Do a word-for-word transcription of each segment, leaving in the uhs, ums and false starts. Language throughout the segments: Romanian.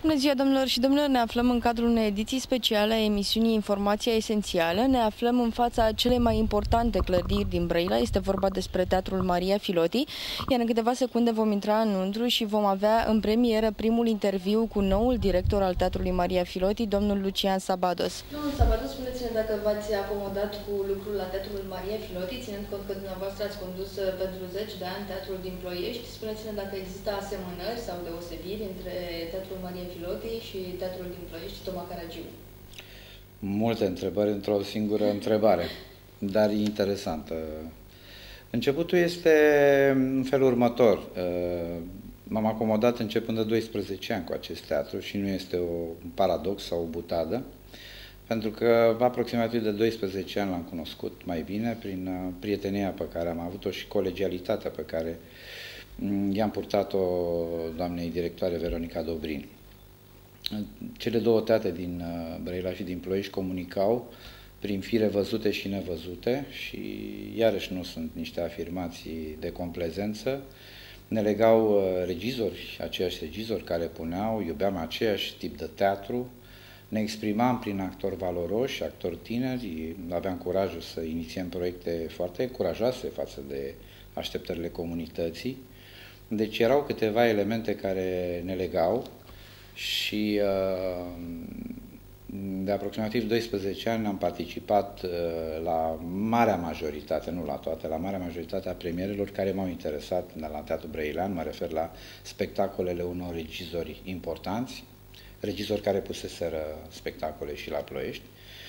Bună ziua, domnilor și domnilor! Ne aflăm în cadrul unei ediții speciale a emisiunii Informația Esențială. Ne aflăm în fața celei mai importante clădiri din Brăila. Este vorba despre Teatrul Maria Filoti. Iar în câteva secunde vom intra înăuntru și vom avea în premieră primul interviu cu noul director al Teatrului Maria Filoti, domnul Lucian Sabados. Domnul Sabados, spuneți-ne dacă v-ați acomodat cu lucrul la Teatrul Maria Filoti, ținând cont că dumneavoastră ați condus pentru zeci de ani Teatrul din Ploiești. Spuneți-ne dacă există asemănări sau deosebiri între Teatrul Maria Filoti și Teatrul din Ploiești, Toma Caragiu. Multe întrebări într-o singură întrebare, dar e interesantă. Începutul este în felul următor. M-am acomodat începând de doisprezece ani cu acest teatru și nu este un paradox sau o butadă, pentru că aproximativ de doisprezece ani l-am cunoscut mai bine prin prietenia pe care am avut-o și colegialitatea pe care i-am purtat-o doamnei directoare Veronica Dobrin. Cele două teatre din Brăila și din Ploiești comunicau prin fire văzute și nevăzute și iarăși nu sunt niște afirmații de complezență. Ne legau regizori, aceiași regizori care puneau, iubeam aceeași tip de teatru, ne exprimam prin actori valoroși, actori tineri, aveam curajul să inițiem proiecte foarte curajoase față de așteptările comunității. Deci erau câteva elemente care ne legau și de aproximativ doisprezece ani am participat la marea majoritate, nu la toate, la marea majoritate a premierelor care m-au interesat la Teatrul Brăilean, mă refer la spectacolele unor regizori importanți, regizori care puseseră spectacole și la Ploiești.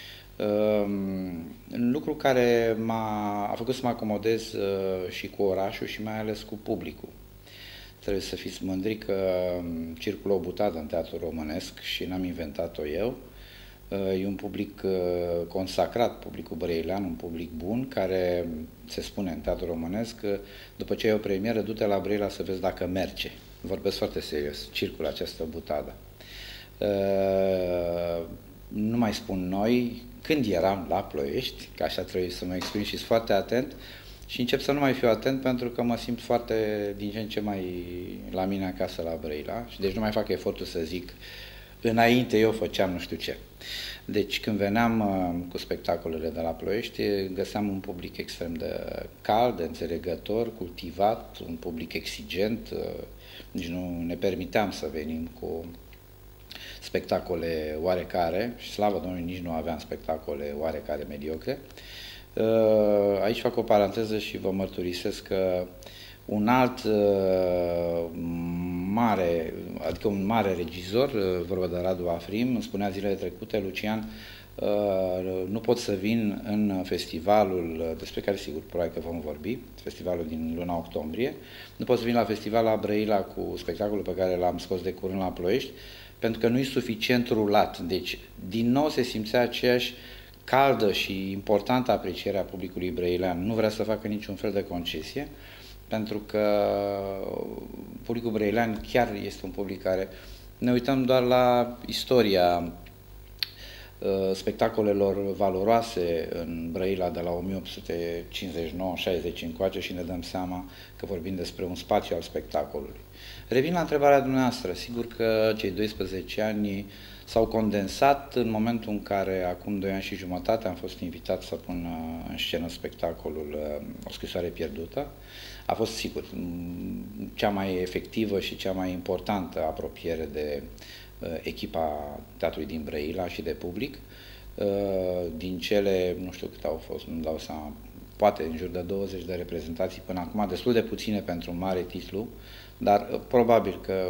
Un lucru care m-a a făcut să mă acomodez și cu orașul și mai ales cu publicul. Trebuie să fiți mândri că circulă o butadă în teatrul românesc și n-am inventat-o eu. E un public consacrat, publicul brăilean, un public bun, care se spune în teatrul românesc că după ce ai o premieră, du-te la Brăila să vezi dacă merge. Vorbesc foarte serios, circulă această butadă. Nu mai spun noi, când eram la Ploiești, că așa trebuie să mă exprim și sunt foarte atent, și încep să nu mai fiu atent pentru că mă simt foarte din ce în ce mai la mine acasă la Brăila și deci nu mai fac efortul să zic înainte eu făceam nu știu ce. Deci când veneam uh, cu spectacolele de la Ploiești, găseam un public extrem de cald, de înțelegător, cultivat, un public exigent, uh, nici nu ne permiteam să venim cu spectacole oarecare și slavă Domnului nici nu aveam spectacole oarecare mediocre. Aici fac o paranteză și vă mărturisesc că un alt mare, adică un mare regizor, vorba de Radu Afrim, îmi spunea zilele trecute, Lucian, nu pot să vin în festivalul, despre care sigur probabil că vom vorbi, festivalul din luna octombrie, nu pot să vin la festival la Brăila cu spectacolul pe care l-am scos de curând la Ploiești, pentru că nu e suficient rulat. Deci, din nou se simțea aceeași caldă și importantă aprecierea publicului brăilean. Nu vrea să facă niciun fel de concesie, pentru că publicul brăilean chiar este un public care... Ne uităm doar la istoria uh, spectacolelor valoroase în Brăila de la o mie opt sute cincizeci și nouă șaizeci încoace și ne dăm seama că vorbim despre un spațiu al spectacolului. Revin la întrebarea dumneavoastră. Sigur că cei doisprezece ani s-au condensat în momentul în care, acum doi ani și jumătate, am fost invitat să pun în scenă spectacolul O scrisoare pierdută. A fost, sigur, cea mai efectivă și cea mai importantă apropiere de echipa Teatrului din Brăila și de public. Din cele, nu știu câte au fost, nu dau seama, poate în jur de douăzeci de reprezentații până acum, destul de puține pentru un mare titlu, dar probabil că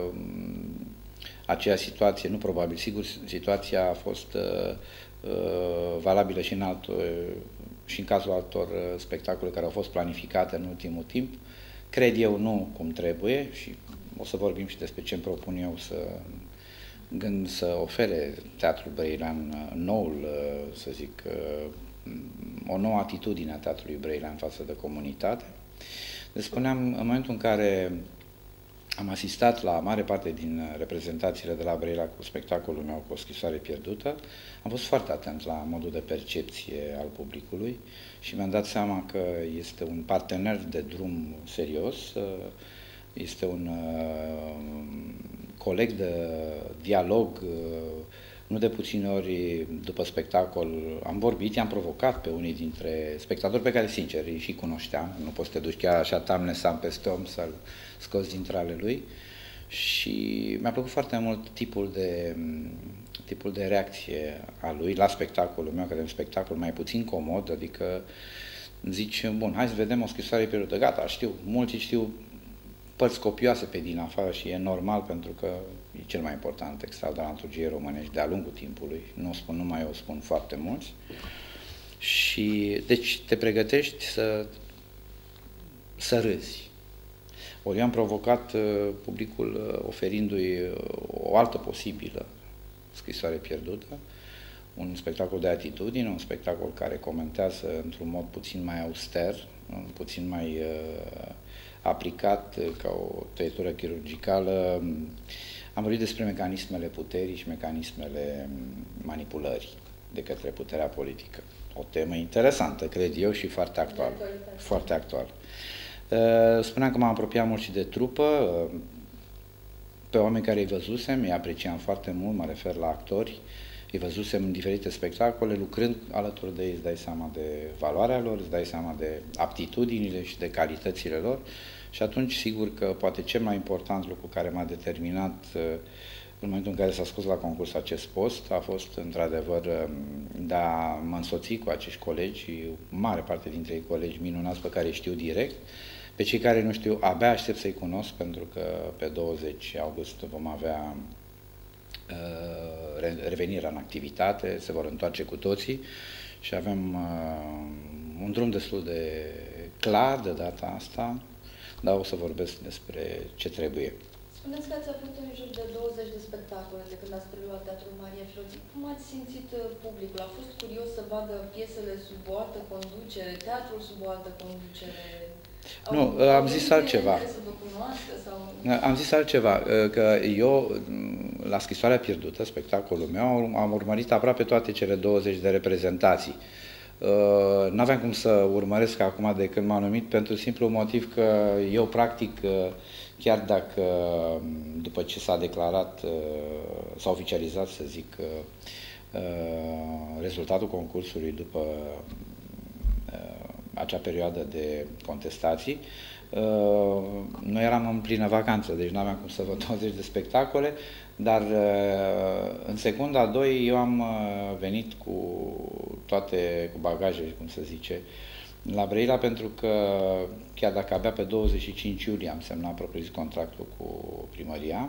aceea situație, nu probabil, sigur, situația a fost uh, uh, valabilă și în, alt, uh, și în cazul altor uh, spectacole care au fost planificate în ultimul timp. Cred eu nu cum trebuie și o să vorbim și despre ce îmi propun eu să gând să ofere Teatrul Brăilean noul, uh, să zic, uh, o nouă atitudine a Teatrului Brăilean față de comunitate. Deci spuneam, în momentul în care am asistat la mare parte din reprezentațiile de la Brăila cu spectacolul meu cu O scrisoare pierdută. Am fost foarte atent la modul de percepție al publicului și mi-am dat seama că este un partener de drum serios, este un coleg de dialog, nu de puține ori după spectacol am vorbit, i-am provocat pe unii dintre spectatori pe care, sincer, îi și cunoșteam. Nu poți să te duci chiar așa tamnesam peste om să-l scoți dintre ale lui. Și mi-a plăcut foarte mult tipul de, tipul de reacție a lui la spectacolul meu, că e un spectacol mai puțin comod, adică zici, bun, hai să vedem o scrisoare pierdută, gata, știu, mulți știu părți copioase pe din afară și e normal pentru că e cel mai important text al dramaturgiei românești de-a lungul timpului, nu o spun numai eu, o spun foarte mulți. Și deci te pregătești să, să râzi. Ori eu am provocat uh, publicul uh, oferindu-i uh, o altă posibilă scrisoare pierdută, un spectacol de atitudine, un spectacol care comentează într-un mod puțin mai auster, puțin mai uh, aplicat uh, ca o tăietură chirurgicală. Am vorbit despre mecanismele puterii și mecanismele manipulării de către puterea politică. O temă interesantă, cred eu, și foarte actuală. Foarte actuală. Spuneam că m-am apropiat mult și de trupă, pe oameni care îi văzusem, îi apreciam foarte mult, mă refer la actori, îi văzusem în diferite spectacole, lucrând alături de ei, îți dai seama de valoarea lor, îți dai seama de aptitudinile și de calitățile lor și atunci, sigur că poate cel mai important lucru care m-a determinat în momentul în care s-a scos la concurs acest post a fost, într-adevăr, de a mă însoți cu acești colegi, mare parte dintre ei colegi minunați pe care îi știu direct. Pe cei care nu știu, abia aștept să-i cunosc, pentru că pe douăzeci august vom avea uh, revenirea în activitate, se vor întoarce cu toții și avem uh, un drum destul de clar de data asta, dar o să vorbesc despre ce trebuie. Spuneți că ați avut în jur de douăzeci de spectacole de când ați preluat Teatrul Maria Filoti. Cum ați simțit publicul? A fost curios să vadă piesele sub o altă conducere, teatrul sub o altă conducere? Nu, am zis altceva. Am zis altceva, că eu, la Scrisoarea pierdută, spectacolul meu, am urmărit aproape toate cele douăzeci de reprezentații. N-aveam cum să urmăresc acum de când m-am numit, pentru simplu motiv că eu, practic, chiar dacă după ce s-a declarat, s-a oficializat, să zic, rezultatul concursului după acea perioadă de contestații, noi eram în plină vacanță, deci nu aveam cum să văd douăzeci de spectacole, dar în secunda a doi eu am venit cu toate, cu bagaje, cum se zice, la Brăila, pentru că chiar dacă abia pe douăzeci și cinci iulie am semnat propriu-zis contractul cu primăria,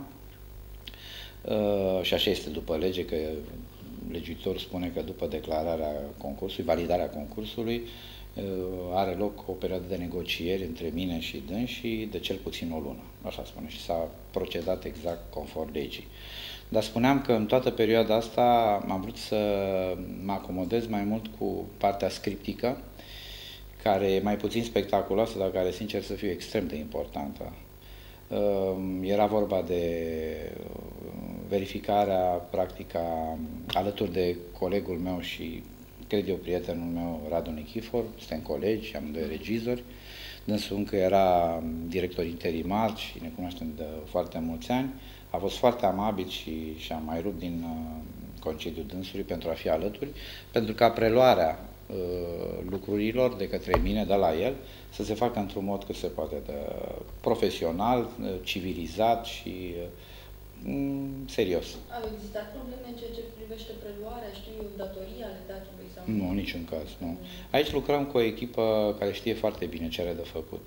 și așa este după lege, că legiuitorul spune că după declararea concursului, validarea concursului, are loc o perioadă de negocieri între mine și dânsii de cel puțin o lună, așa spune, și s-a procedat exact conform legii. Dar spuneam că în toată perioada asta am vrut să mă acomodez mai mult cu partea scriptică, care e mai puțin spectaculoasă, dar care, sincer să fiu, extrem de importantă. Era vorba de verificarea, practică, alături de colegul meu și, cred eu, prietenul meu, Radu Nichifor, suntem colegi, amândoi regizori. Dânsul încă era director interimar și ne cunoaștem de foarte mulți ani. A fost foarte amabil și și-a mai rupt din concediul dânsului pentru a fi alături, pentru ca preluarea uh, lucrurilor de către mine, de la el, să se facă într-un mod cât se poate de profesional, civilizat și uh, serios. Au existat probleme în ceea ce privește preluarea, știu eu, datoria ale teatrului? Sau... Nu, în niciun caz, nu. Aici lucrăm cu o echipă care știe foarte bine ce are de făcut.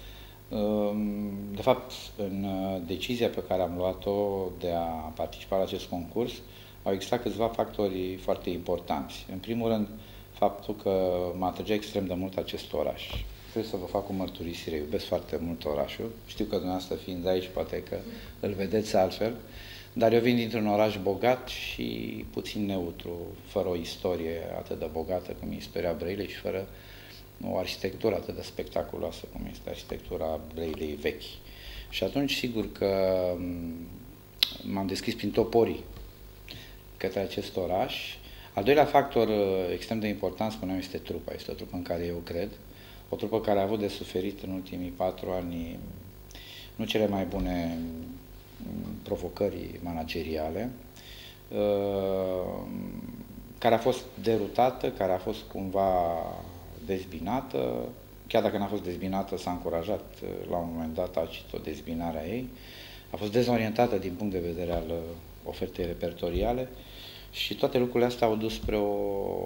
De fapt, în decizia pe care am luat-o de a participa la acest concurs, au existat câțiva factori foarte importanți. În primul rând, faptul că mă atrăgea extrem de mult acest oraș. Trebuie să vă fac o mărturisire, iubesc foarte mult orașul. Știu că dumneavoastră fiind aici, poate că îl vedeți altfel, dar eu vin dintr-un oraș bogat și puțin neutru, fără o istorie atât de bogată cum e istoria Brăilei și fără o arhitectură atât de spectaculoasă cum este arhitectura Brăilei vechi. Și atunci, sigur că m-am deschis prin toporii către acest oraș. Al doilea factor extrem de important, spuneam, este trupa. Este o trupă în care eu cred. O trupă care a avut de suferit în ultimii patru ani nu cele mai bune provocării manageriale, care a fost derutată, care a fost cumva dezbinată. Chiar dacă n-a fost dezbinată, s-a încurajat la un moment dat tacit o dezbinare a ei. A fost dezorientată din punct de vedere al ofertei repertoriale și toate lucrurile astea au dus spre o,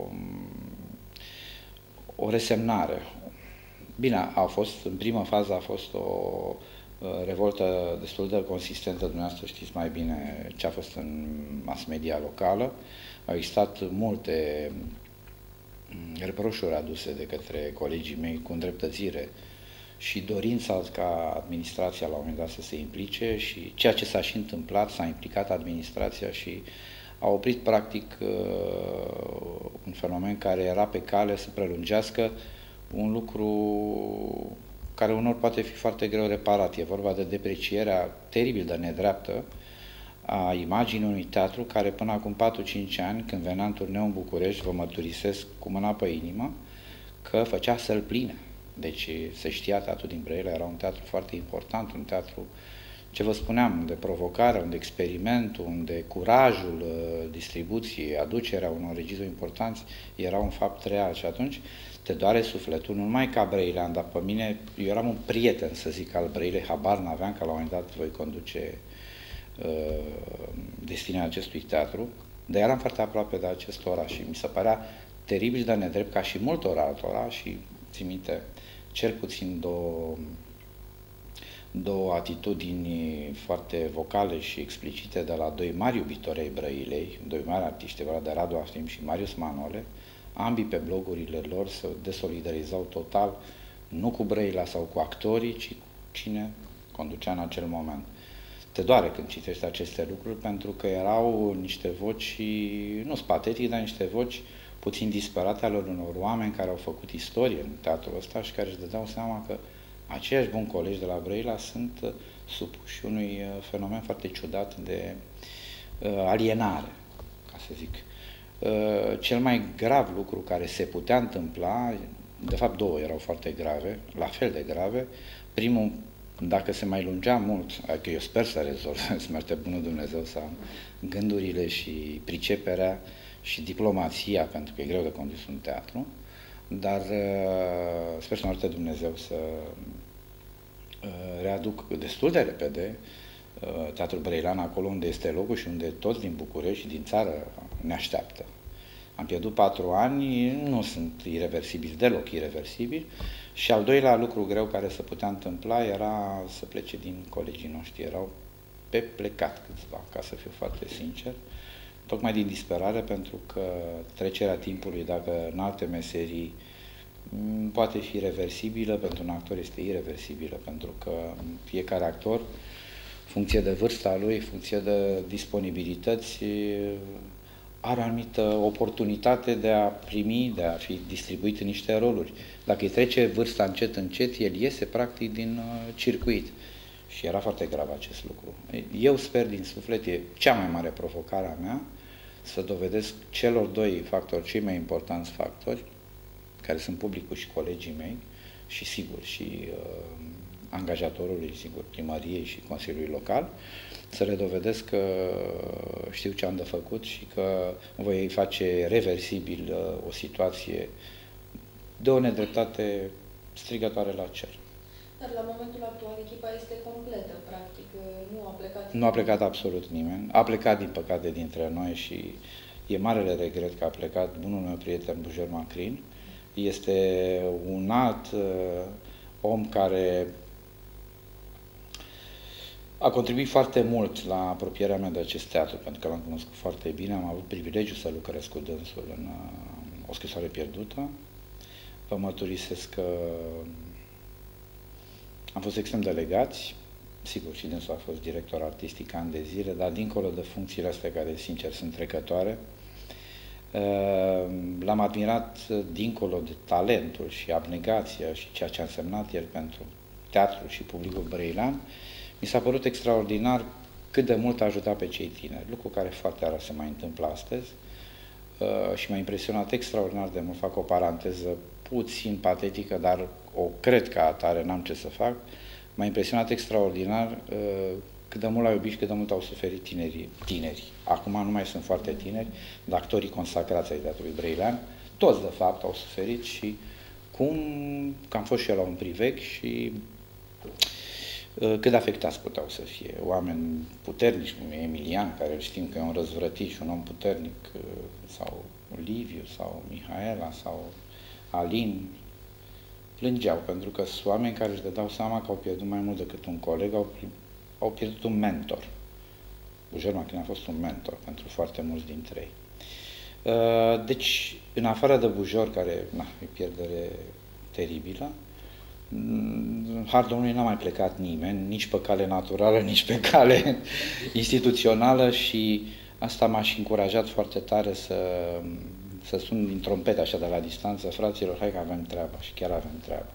o resemnare. Bine, a fost, în prima fază a fost o revoltă destul de consistentă, dumneavoastră știți mai bine ce a fost în mass media locală. Au existat multe reproșuri aduse de către colegii mei cu îndreptățire și dorința ca administrația la un moment dat să se implice și ceea ce s-a și întâmplat, s-a implicat administrația și a oprit practic un fenomen care era pe cale să prelungească un lucru care unor poate fi foarte greu reparat. E vorba de deprecierea teribil de nedreaptă a imaginii unui teatru care până acum patru-cinci ani, când venea în turneu în București, vă mărturisesc cu mâna pe inimă, că făcea să-l pline. Deci se știa, Teatrul din Brăila era un teatru foarte important, un teatru, ce vă spuneam, unde provocarea, unde experimentul, unde curajul distribuției, aducerea unor regizori importanți era un fapt real și atunci te doare sufletul, nu numai ca brăilean, dar pe mine, eu eram un prieten, să zic, al Brăilei, habar n-aveam că la un moment dat voi conduce uh, destinea acestui teatru, dar eram foarte aproape de acest oraș și mi se părea teribil de nedrept, ca și multor altora, și țin minte, cel puțin două, două atitudini foarte vocale și explicite de la doi mari iubitori ai Brăilei, doi mari artiști, de Radu Afrim și Marius Manole, ambii pe blogurile lor se desolidarizau total, nu cu Brăila sau cu actorii, ci cu cine conducea în acel moment. Te doare când citești aceste lucruri, pentru că erau niște voci, nu spatetic, dar niște voci puțin disperate ale unor oameni care au făcut istorie în teatrul ăsta și care își dădeau seama că aceiași buni colegi de la Brăila sunt supuși unui fenomen foarte ciudat de alienare, ca să zic. Cel mai grav lucru care se putea întâmpla, de fapt două erau foarte grave, la fel de grave. Primul, dacă se mai lungea mult, adică eu sper să rezolv, să merte bunul Dumnezeu să am gândurile și priceperea și diplomația, pentru că e greu de condus un teatru, dar sper să merte Dumnezeu să readuc destul de repede Teatrul Brăilean acolo unde este locul și unde toți din București și din țară ne așteaptă. Am pierdut patru ani, nu sunt ireversibili, deloc ireversibili. Și al doilea lucru greu care se putea întâmpla era să plece din colegii noștri. Erau pe plecat câțiva, ca să fiu foarte sincer, tocmai din disperare, pentru că trecerea timpului, dacă în alte meserii poate fi reversibilă, pentru un actor este ireversibilă, pentru că fiecare actor, funcție de vârsta lui, funcție de disponibilități, are o anumită oportunitate de a primi, de a fi distribuit în niște roluri. Dacă îi trece vârsta încet, încet, el iese practic din uh, circuit. Și era foarte grav acest lucru. Eu sper din suflet, e cea mai mare provocare a mea, să dovedesc celor doi factori, cei mai importanți factori, care sunt publicul și colegii mei, și sigur, și uh, angajatorului, sigur, primăriei și Consiliului Local, să le dovedesc că știu ce am de făcut și că voi face reversibil o situație de o nedreptate strigătoare la cer. Dar la momentul actual echipa este completă, practic, nu a plecat... Nu a plecat absolut nimeni. A plecat, din păcate, dintre noi și e marele regret că a plecat bunul meu prieten Bujor Macrin. Este un alt uh, om care a contribuit foarte mult la apropierea mea de acest teatru, pentru că l-am cunoscut foarte bine, am avut privilegiul să lucrez cu dânsul în uh, O scrisoare pierdută. Vă mărturisesc că am fost extrem de legați, sigur, și dânsul a fost director artistic ani de zile, dar dincolo de funcțiile astea care, sincer, sunt trecătoare, uh, l-am admirat dincolo de talentul și abnegația și ceea ce a însemnat el pentru teatru și publicul brăilean. Mi s-a părut extraordinar cât de mult a ajutat pe cei tineri, lucru care foarte rar se mai întâmplă astăzi uh, și m-a impresionat extraordinar de mult. Fac o paranteză puțin patetică, dar o cred ca atare, n-am ce să fac. M-a impresionat extraordinar uh, cât de mult l-au iubit și cât de mult au suferit tinerii, tineri. Acum nu mai sunt foarte tineri, dar actorii consacrați ai Teatrului Brăilean, toți de fapt au suferit și cum, că am fost și eu la un priveg și cât de afectați puteau să fie. Oameni puternici, cum e Emilian, care știm că e un răzvrătit și un om puternic, sau Liviu, sau Mihaela, sau Alin, plângeau, pentru că sunt oameni care își dădeau seama că au pierdut mai mult decât un coleg, au, au pierdut un mentor. Bujor Machin a fost un mentor pentru foarte mulți dintre ei. Deci, în afară de Bujor, care na, e pierdere teribilă, în Har Domnului n-a mai plecat nimeni, nici pe cale naturală, nici pe cale instituțională și asta m-a și încurajat foarte tare să, să sun din trompete așa de la distanță, fraților, hai că avem treaba și chiar avem treaba.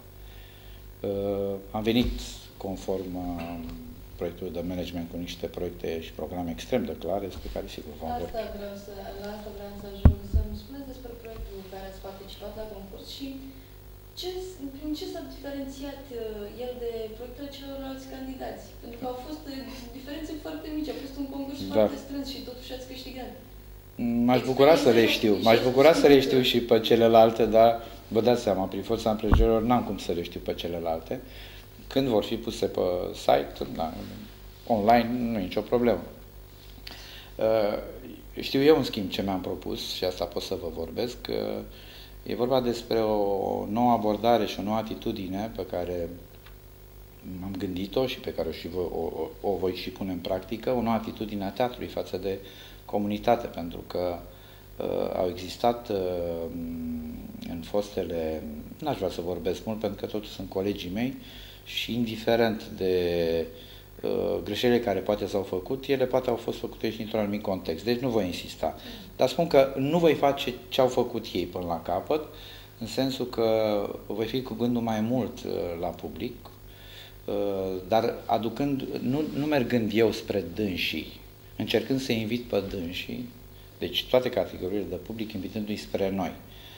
Uh, am venit conform uh, proiectului de management cu niște proiecte și programe extrem de clare, despre care sigur vom vorbi. Asta vreau să, la asta vreau să ajung, să-mi spuneți despre proiectul în care ați participat la concurs și Ce, prin ce s-a diferențiat uh, el de proiectele celorlalți candidați? Pentru că au fost uh, diferențe foarte mici, a fost un concurs da. foarte strâns și totuși ați câștigat. M-aș bucura să le știu, m-aș bucura să le știu și pe celelalte, dar vă dați seama, prin forța împrejurărilor n-am cum să le știu pe celelalte. Când vor fi puse pe site, da, online, nu e nicio problemă. Uh, știu eu, în schimb, ce mi-am propus și asta pot să vă vorbesc, uh, e vorba despre o nouă abordare și o nouă atitudine pe care am gândit-o și pe care o, și vă, o, o voi și pune în practică, o nouă atitudine a teatrului față de comunitate, pentru că uh, au existat uh, în fostele, n-aș vrea să vorbesc mult, pentru că totuși sunt colegii mei și indiferent de uh, greșelile care poate s-au făcut, ele poate au fost făcute și într-un anumit context, deci nu voi insista. Dar spun că nu voi face ce au făcut ei până la capăt, în sensul că voi fi cu gândul mai mult uh, la public, uh, dar aducând, nu, nu mergând eu spre dânsii, încercând să invit pe dânsii, deci toate categoriile de public, invitându-i spre noi.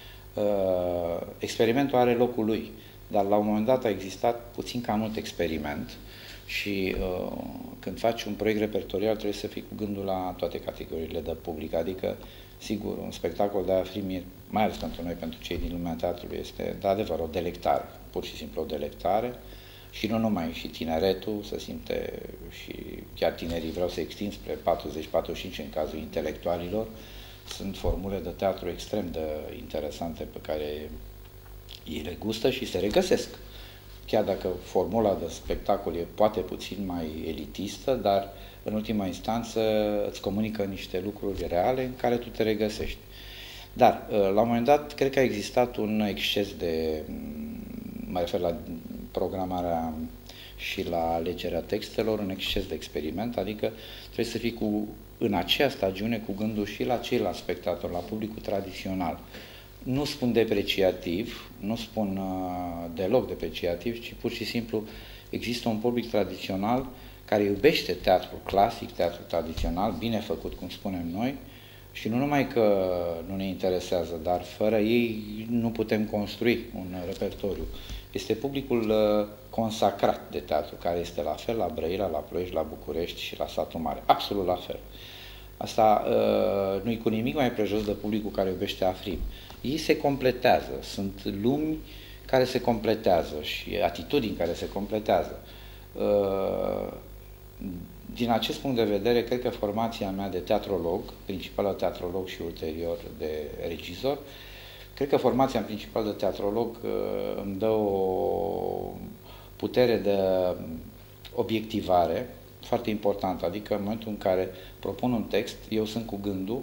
Uh, experimentul are locul lui, dar la un moment dat a existat puțin cam mult experiment și uh, când faci un proiect repertorial trebuie să fii cu gândul la toate categoriile de public, adică, sigur, un spectacol de Afrim, mai ales pentru noi, pentru cei din lumea teatrului, este, de adevăr, o delectare, pur și simplu o delectare și nu numai, și tineretul se simte, și chiar tinerii, vreau să extind spre patruzeci patruzeci și cinci în cazul intelectualilor, sunt formule de teatru extrem de interesante pe care ei le gustă și se regăsesc. Chiar dacă formula de spectacol e poate puțin mai elitistă, dar în ultima instanță îți comunică niște lucruri reale în care tu te regăsești. Dar, la un moment dat, cred că a existat un exces de, mă refer la programarea și la alegerea textelor, un exces de experiment, adică trebuie să fii cu, în aceea stagiune cu gândul și la ceilalți spectatori, la publicul tradițional. Nu spun depreciativ, nu spun uh, deloc depreciativ, ci pur și simplu există un public tradițional care iubește teatrul clasic, teatrul tradițional, bine făcut, cum spunem noi, și nu numai că nu ne interesează, dar fără ei nu putem construi un repertoriu. Este publicul uh, consacrat de teatru, care este la fel la Brăila, la Ploiești, la București și la Satul Mare. Absolut la fel. Asta uh, nu-i cu nimic mai prejos de publicul care iubește Afrim. Ei se completează, sunt lumi care se completează și atitudini care se completează. Uh, din acest punct de vedere, cred că formația mea de teatrolog, principală teatrolog și ulterior de regizor, cred că formația în principal de teatrolog uh, îmi dă o putere de obiectivare foarte importantă, adică în momentul în care propun un text, eu sunt cu gândul,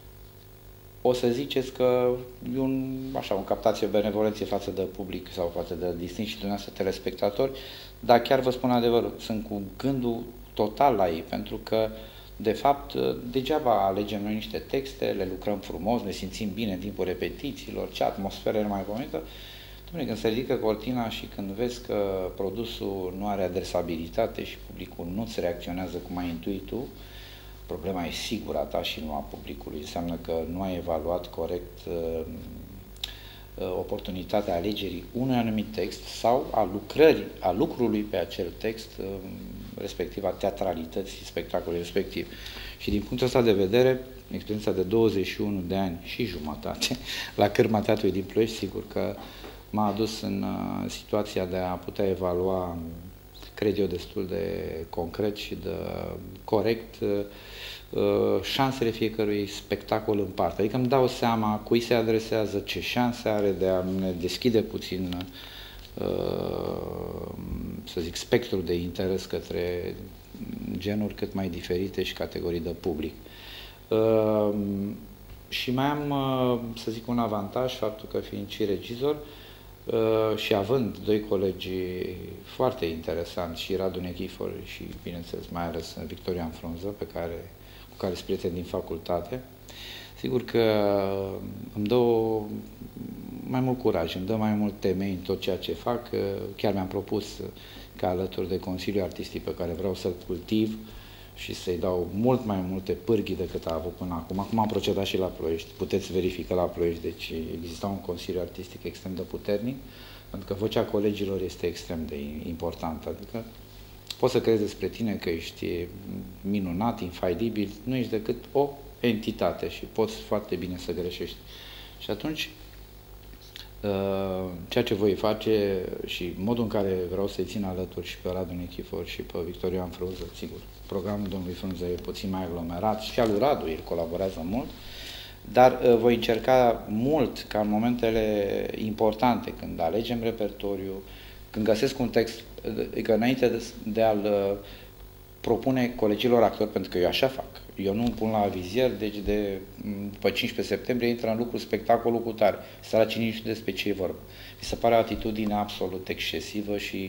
o să ziceți că e un, așa, o captație, o benevolenție față de public sau față de distinși și dumneavoastră telespectatori, dar chiar vă spun adevărul, sunt cu gândul total la ei, pentru că, de fapt, degeaba alegem noi niște texte, le lucrăm frumos, ne simțim bine în timpul repetițiilor, ce atmosferă ne mai pomentă. Dom'le, când se ridică cortina și când vezi că produsul nu are adresabilitate și publicul nu-ți reacționează cum ai intuit tu, problema e sigur a ta și nu a publicului. Înseamnă că nu ai evaluat corect uh, uh, oportunitatea alegerii unui anumit text sau a lucrării, a lucrului pe acel text uh, respectiv a teatralității spectacolului respectiv. Și din punctul ăsta de vedere, experiența de douăzeci și unu de ani și jumătate la Cârma Teatrului din Ploiești, sigur că m-a adus în uh, situația de a putea evalua, cred eu, destul de concret și de corect uh, șansele fiecărui spectacol în parte. Adică îmi dau seama cui se adresează, ce șanse are de a ne deschide puțin, să zic, spectrul de interes către genuri cât mai diferite și categorii de public. Și mai am, să zic, un avantaj, faptul că fiind și regizor și având doi colegi foarte interesanți, și Radu Nechifor și, bineînțeles, mai ales Victorian Frunză, pe care cu care sunt prieteni din facultate, sigur că îmi dă mai mult curaj, îmi dă mai mult temei în tot ceea ce fac. Chiar mi-am propus ca alături de Consiliul Artistic pe care vreau să-l cultiv și să-i dau mult mai multe pârghii decât a avut până acum. Acum am procedat și la Ploiești, puteți verifica la Ploiești, deci exista un Consiliu Artistic extrem de puternic, pentru că vocea colegilor este extrem de importantă. Adică poți să crezi despre tine că ești minunat, infailibil, nu ești decât o entitate și poți foarte bine să greșești. Și atunci, ceea ce voi face și modul în care vreau să-i țin alături și pe Radu Nechifor și pe Victorian Frunză, sigur, programul domnului Frunză e puțin mai aglomerat și al lui Radu, el colaborează mult, dar voi încerca mult ca în momentele importante, când alegem repertoriu, când găsesc un text, că înainte de, de a-l propune colegilor actori, pentru că eu așa fac, eu nu îmi pun la vizier, deci de după cincisprezece septembrie intră în lucru spectacolul cu tare, săracii nu știu despre ce e vorba. Mi se pare o atitudine absolut excesivă și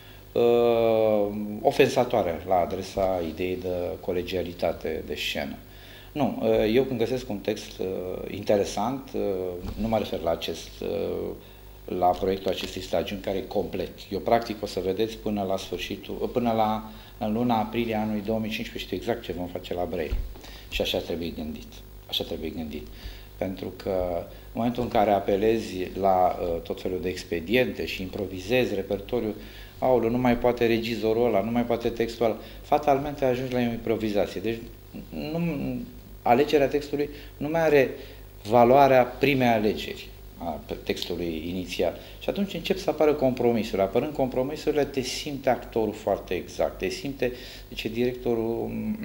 uh, ofensatoare la adresa ideii de colegialitate de scenă. Nu, uh, eu când găsesc un text uh, interesant, uh, nu mă refer la acest uh, la proiectul acestui stagiuni, care e complet. Eu, practic, o să vedeți până la sfârșitul, până la în luna aprilie anului două mii cincisprezece, știu exact ce vom face la Brăila. Și așa trebuie gândit. Așa trebuie gândit. Pentru că în momentul în care apelezi la uh, tot felul de expediente și improvizezi repertoriu, aoleu, nu mai poate regizorul ăla, nu mai poate textul ăla, fatalmente ajungi la o improvizație. Deci nu, alegerea textului nu mai are valoarea primei alegeri a textului inițial. Și atunci încep să apară compromisurile. Apărând compromisurile, te simte actorul foarte exact, te simte, zice directorul,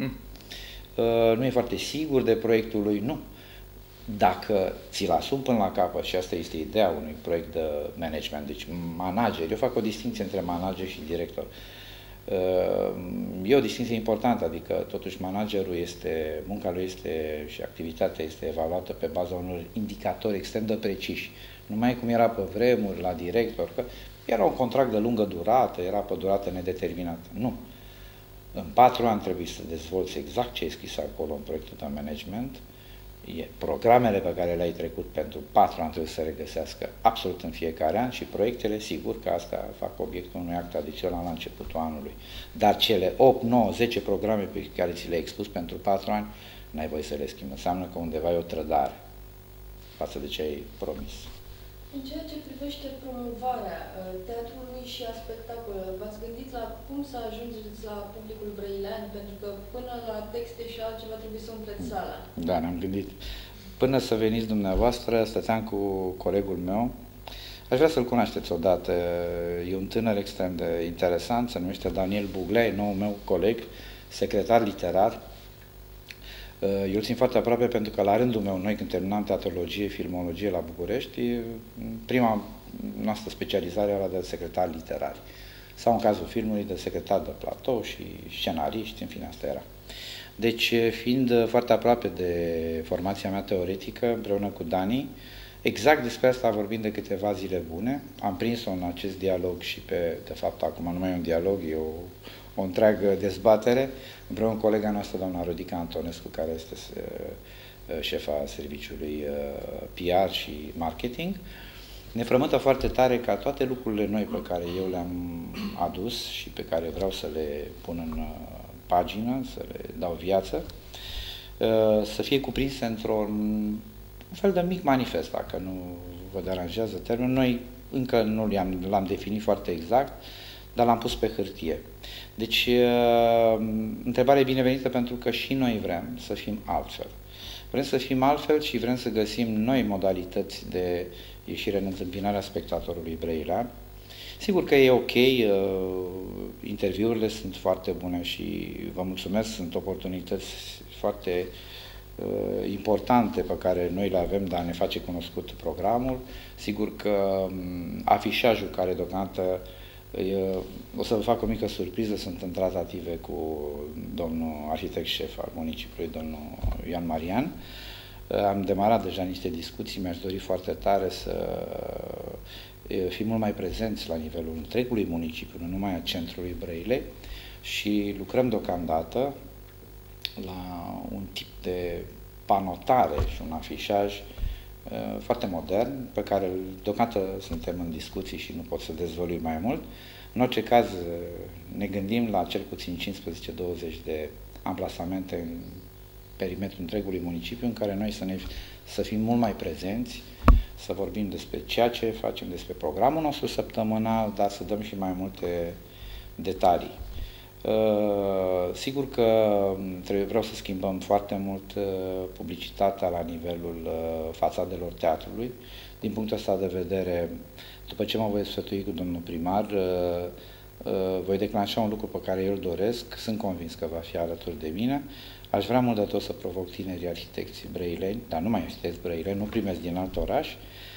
nu e foarte sigur de proiectul lui, nu. Dacă ți-l asumi până la capăt, și asta este ideea unui proiect de management, deci manager, eu fac o distinție între manager și director. E o distinție importantă, adică totuși managerul este, munca lui este și activitatea este evaluată pe baza unor indicatori extrem de preciși. Numai cum era pe vremuri la director, că era un contract de lungă durată, era pe durată nedeterminată. Nu. În patru ani trebuie să dezvolți exact ce e scris acolo în proiectul de management. Programele pe care le-ai trecut pentru patru ani trebuie să se regăsească absolut în fiecare an și proiectele, sigur că asta fac obiectul unui act adițional la începutul anului. Dar cele opt, nouă, zece programe pe care ți le-ai expus pentru patru ani, n-ai voie să le schimbi. Înseamnă că undeva e o trădare față de ce ai promis. În ceea ce privește promovarea teatrului și a spectacolelor, v-ați gândit la cum să ajungeți la publicul brăilean? Pentru că până la texte și altceva trebuie să umpleți sala. Da, ne-am gândit. Până să veniți dumneavoastră, stăteam cu colegul meu. Aș vrea să-l cunoașteți odată. E un tânăr extrem de interesant, se numește Daniel Buglea, e noul meu coleg, secretar literar. Eu îl țin foarte aproape pentru că la rândul meu, noi când terminam teatrologie, filmologie la București, prima noastră specializare era de secretari literari. Sau în cazul filmului de secretar de platou și scenariști, în fine, asta era. Deci, fiind foarte aproape de formația mea teoretică, împreună cu Dani, exact despre asta vorbim de câteva zile bune. Am prins-o în acest dialog și pe, de fapt, acum nu mai e un dialog, e o, o întreagă dezbatere, împreună cu colega noastră, doamna Rodica Antonescu, care este șefa serviciului P R și marketing. Ne frământă foarte tare ca toate lucrurile noi pe care eu le-am adus și pe care vreau să le pun în pagină, să le dau viață, să fie cuprinse într-un fel de mic manifest, dacă nu vă deranjează termenul. Noi încă nu l-am definit foarte exact, dar l-am pus pe hârtie. Deci, întrebare binevenită pentru că și noi vrem să fim altfel. Vrem să fim altfel și vrem să găsim noi modalități de ieșire în întâmpinarea spectatorului brailean. Sigur că e ok, interviurile sunt foarte bune și vă mulțumesc, sunt oportunități foarte importante pe care noi le avem, dar ne face cunoscut programul. Sigur că afișajul care deocamdată o să vă fac o mică surpriză, sunt în tratative cu domnul arhitect șef al municipiului, domnul Ioan Marian. Am demarat deja niște discuții, mi-aș dori foarte tare să fim mult mai prezenți la nivelul întregului municipiu, nu numai a centrului Brăilei, și lucrăm deocamdată la un tip de panotare și un afișaj uh, foarte modern, pe care deocamdată suntem în discuții și nu pot să dezvălui mai mult. În orice caz, ne gândim la cel puțin cincisprezece douăzeci de amplasamente în perimetrul întregului municipiu, în care noi să, ne, să fim mult mai prezenți, să vorbim despre ceea ce facem, despre programul nostru săptămânal, dar să dăm și mai multe detalii. Uh, sigur că trebuie, vreau să schimbăm foarte mult uh, publicitatea la nivelul uh, fațadelor teatrului. Din punctul ăsta de vedere, după ce mă voi sfătui cu domnul primar, uh, uh, voi declanșa un lucru pe care eu îl doresc, sunt convins că va fi alături de mine. Aș vrea mult de tot să provoc tinerii arhitecți brăileni, dar nu mai arhitecți brăileni, nu primesc din alt oraș,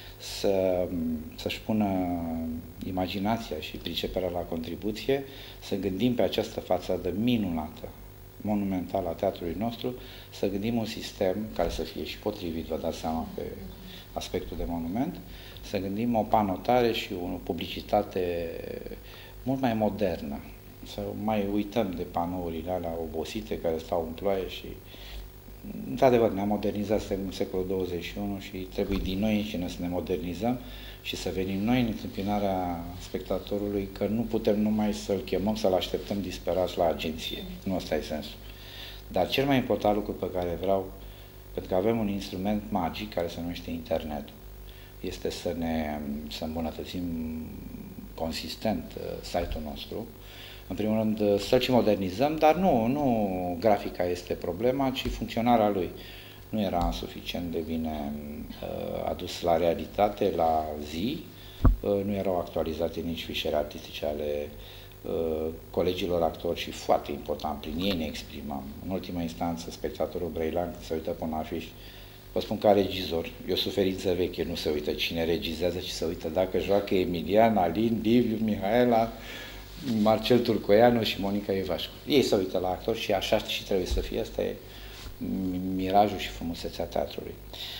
să, să-și pună imaginația și priceperea la contribuție, să gândim pe această fațadă minunată, monumentală a teatrului nostru, să gândim un sistem care să fie și potrivit, vă dați seama, pe aspectul de monument, să gândim o panotare și o publicitate mult mai modernă, să mai uităm de panourile alea obosite care stau în ploaie și într-adevăr, ne-am modernizat, suntem în secolul douăzeci și unu și trebuie din noi înșine să ne modernizăm și să venim noi în întâmpinarea spectatorului, că nu putem numai să-l chemăm, să-l așteptăm disperați la agenție. Nu ăsta e sensul. Dar cel mai important lucru pe care vreau, pentru că avem un instrument magic care se numește internetul, este să ne să îmbunătățim consistent site-ul nostru. În primul rând, să-l și modernizăm, dar nu, nu grafica este problema, ci funcționarea lui. Nu era suficient de bine uh, adus la realitate, la zi, uh, nu erau actualizate nici fișiere artistice ale uh, colegilor actori și, foarte important, prin ei ne exprimam. În ultima instanță, spectatorul brăilean, când se uită pe un afiș, vă spun ca regizor, e o suferință veche, nu se uită cine regizează, ci se uită dacă joacă Emilian, Alin, Liviu, Mihaela, Marcel Turcoianu și Monica Ivașcu. Ei se uită la actori și așa și trebuie să fie. Asta e mirajul și frumusețea teatrului.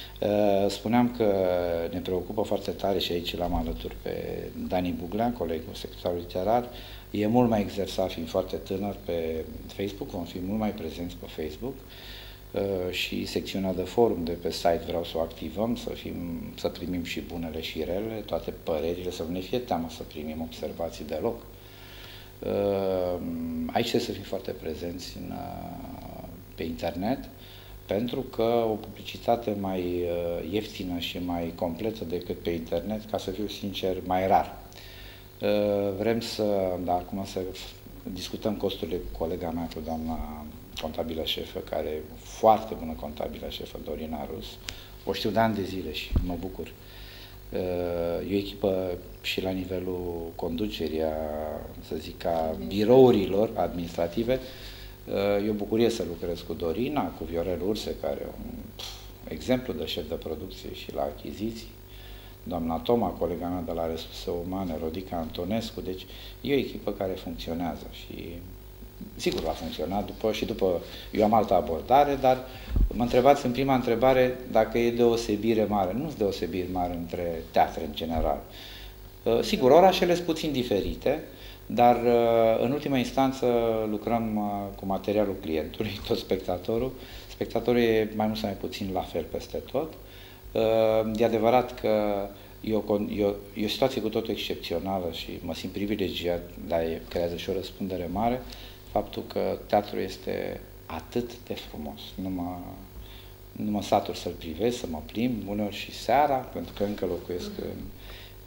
Spuneam că ne preocupă foarte tare și aici l-am alături pe Dani Buglea, colegul secretar literar. E mult mai exersat, fiind foarte tânăr, pe Facebook, vom fi mult mai prezenți pe Facebook. Și secțiunea de forum de pe site vreau să o activăm, să, fim, să primim și bunele și relele, toate părerile, să nu ne fie teamă să primim observații deloc. Aici trebuie să fim foarte prezenți în, pe internet, pentru că o publicitate mai ieftină și mai completă decât pe internet, ca să fiu sincer, mai rar. Vrem să, da, acum să discutăm costurile cu colega mea, cu doamna contabilă șefă, care e foarte bună contabilă șefă, Dorina Rus. O știu de ani de zile și mă bucur. E o echipă și la nivelul conducerii, a, să zic, a birourilor administrative. E o bucurie să lucrez cu Dorina, cu Viorel Urse, care e un exemplu de șef de producție și la achiziții. Doamna Toma, colega mea de la Resurse Umane, Rodica Antonescu. Deci e o echipă care funcționează și sigur va funcționa după și după. Eu am altă abordare, dar mă întrebați în prima întrebare dacă e deosebire mare. Nu sunt deosebiri mari între teatre în general. Sigur, orașele sunt puțin diferite, dar în ultima instanță lucrăm cu materialul clientului, tot spectatorul. Spectatorul e mai mult sau mai puțin la fel peste tot. E adevărat că e o, e, o, e o situație cu totul excepțională și mă simt privilegiat, dar creează și o răspundere mare, faptul că teatrul este atât de frumos. Nu mă, nu mă satur să-l privesc, să mă plimb, uneori și seara, pentru că încă locuiesc în,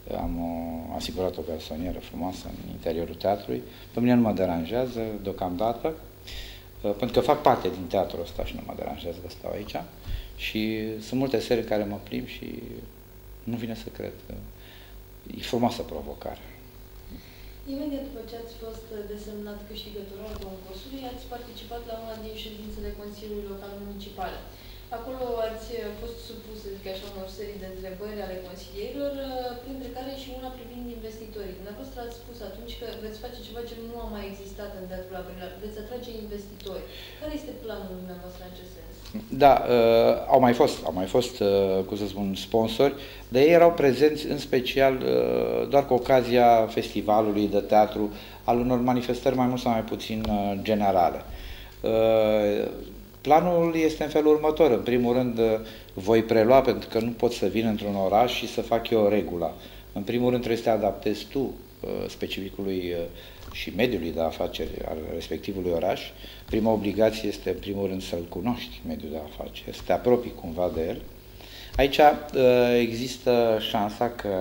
am o, asigurat o garsonieră frumoasă în interiorul teatrului. Pe mine nu mă deranjează deocamdată, pentru că fac parte din teatrul ăsta și nu mă deranjează că stau aici. Și sunt multe serii care mă plimb și nu vine să cred. E frumoasă provocare. Imediat după ce ați fost desemnat câștigător al concursului, ați participat la una din ședințele Consiliului Local Municipal. Acolo ați fost supus, să zic așa, unor serii de întrebări ale consilierilor, printre care și una privind investitorii. Dumneavoastră ați spus atunci că veți face ceva ce nu a mai existat în Teatrul La Brăila, veți atrage investitori. Care este planul dumneavoastră în acest sens? Da, uh, au mai fost, au mai fost, uh, cum să spun, sponsori, dar ei erau prezenți în special uh, doar cu ocazia festivalului de teatru, al unor manifestări mai mult sau mai puțin uh, generale. Uh, Planul este în felul următor. În primul rând, voi prelua, pentru că nu pot să vin într-un oraș și să fac eu regula. În primul rând, trebuie să te adaptezi tu specificului și mediului de afaceri al respectivului oraș. Prima obligație este, în primul rând, să-l cunoști, mediul de afaceri, să te apropii cumva de el. Aici există șansa că,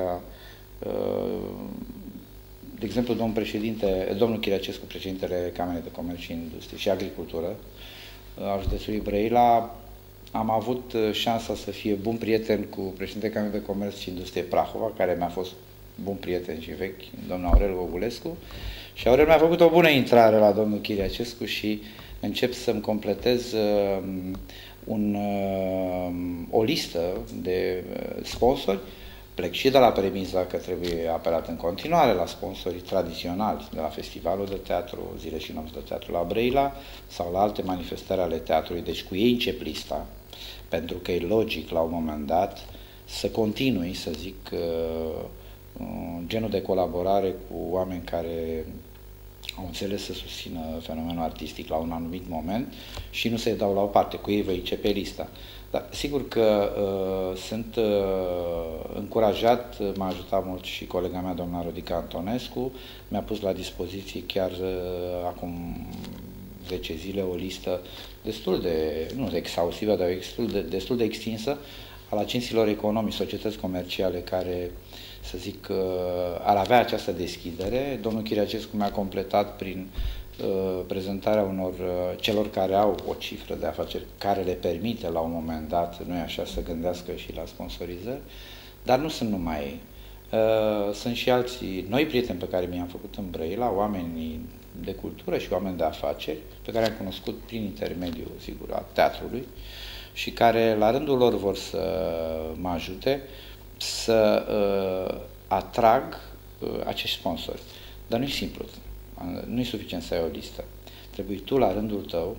de exemplu, domnul președinte, domnul Chiriacescu, președintele Camerei de Comerț și Industrie și Agricultură, al județului Brăila, am avut șansa să fie bun prieten cu președintele Camerei de Comerț și Industrie Prahova, care mi-a fost bun prieten și vechi, domnul Aurel Gogulescu, și Aurel mi-a făcut o bună intrare la domnul Chiriacescu și încep să-mi completez uh, un, uh, o listă de uh, sponsori. Plec și de la premisa că trebuie apelat în continuare la sponsorii tradiționali de la Festivalul de Teatru, Zile și Nopți de Teatru la Brăila sau la alte manifestări ale teatrului. Deci cu ei încep lista, pentru că e logic la un moment dat să continui, să zic, genul de colaborare cu oameni care au înțeles să susțină fenomenul artistic la un anumit moment și nu se dau la o parte. Cu ei voi începe lista. Dar sigur că uh, sunt uh, încurajat, m-a ajutat mult și colega mea, doamna Rodica Antonescu, mi-a pus la dispoziție chiar uh, acum zece zile o listă destul de, nu exhaustivă, dar destul de, destul de extinsă al agenților economici, societăți comerciale care, să zic, uh, ar avea această deschidere. Domnul Chiriacescu mi-a completat prin prezentarea unor celor care au o cifră de afaceri care le permite la un moment dat, nu-i așa, să gândească și la sponsorizări, dar nu sunt numai ei. Sunt și alții, noi prieteni pe care mi-am făcut în Brăila, oameni de cultură și oameni de afaceri, pe care am cunoscut prin intermediul, sigur, al teatrului și care la rândul lor vor să mă ajute să uh, atrag uh, acești sponsori. Dar nu e simplu. Nu e suficient să ai o listă. Trebuie tu, la rândul tău,